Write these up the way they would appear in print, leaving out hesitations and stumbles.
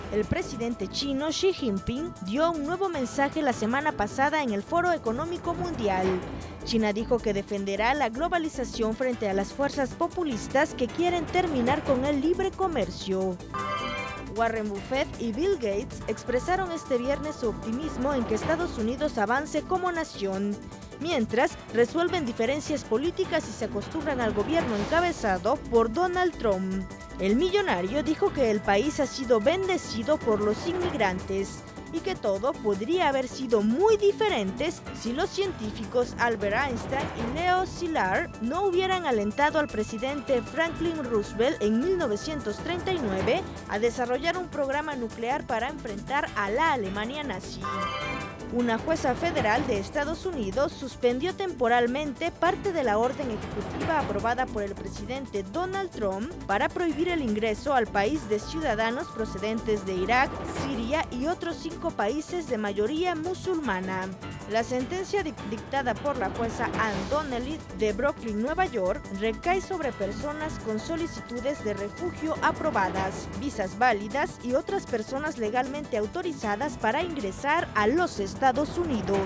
El presidente chino Xi Jinping dio un nuevo mensaje la semana pasada en el Foro Económico Mundial. China dijo que defenderá la globalización frente a las fuerzas populistas que quieren terminar con el libre comercio. Warren Buffett y Bill Gates expresaron este viernes su optimismo en que Estados Unidos avance como nación, mientras resuelven diferencias políticas y se acostumbran al gobierno encabezado por Donald Trump. El millonario dijo que el país ha sido bendecido por los inmigrantes y que todo podría haber sido muy diferente si los científicos Albert Einstein y Leo Szilard no hubieran alentado al presidente Franklin Roosevelt en 1939 a desarrollar un programa nuclear para enfrentar a la Alemania nazi. Una jueza federal de Estados Unidos suspendió temporalmente parte de la orden ejecutiva aprobada por el presidente Donald Trump para prohibir el ingreso al país de ciudadanos procedentes de Irak, Siria y otros 5 países de mayoría musulmana. La sentencia dictada por la jueza Ann Donnelly de Brooklyn, Nueva York, recae sobre personas con solicitudes de refugio aprobadas, visas válidas y otras personas legalmente autorizadas para ingresar a los Estados Unidos.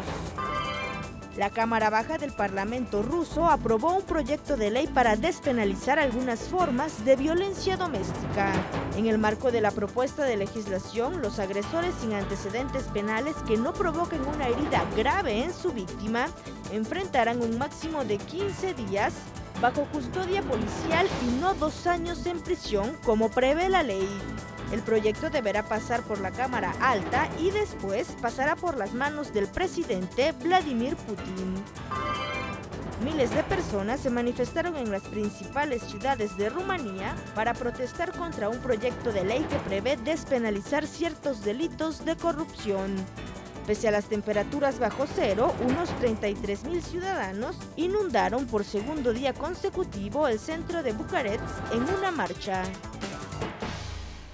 La Cámara Baja del Parlamento ruso aprobó un proyecto de ley para despenalizar algunas formas de violencia doméstica. En el marco de la propuesta de legislación, los agresores sin antecedentes penales que no provoquen una herida grave en su víctima enfrentarán un máximo de 15 días bajo custodia policial y no 2 años en prisión, como prevé la ley. El proyecto deberá pasar por la Cámara Alta y después pasará por las manos del presidente Vladimir Putin. Miles de personas se manifestaron en las principales ciudades de Rumanía para protestar contra un proyecto de ley que prevé despenalizar ciertos delitos de corrupción. Pese a las temperaturas bajo cero, unos 33.000 ciudadanos inundaron por segundo día consecutivo el centro de Bucarest en una marcha.